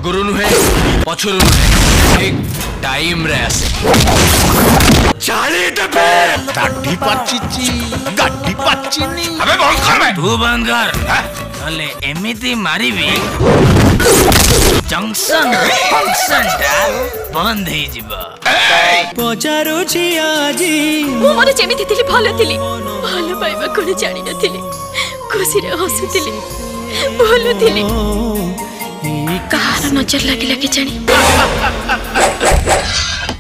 आगुरु नुहे पछुरु नुहे ठीक टाइम रे आसे चाली दबे गाड़ी पाचिची गाड़ी पाचिनी अबे बहुत कर मैं तू बंद कर नले एमिति मारिबी जंक्शन फंक्शन टा बंद हे जिबा पचारो छी आजी मो मन जेमिति थिली भलो पाइबा कोन जानि नथिली खुशी रे हसुथिली बोलुथिली कहार नजर लागिला के जानी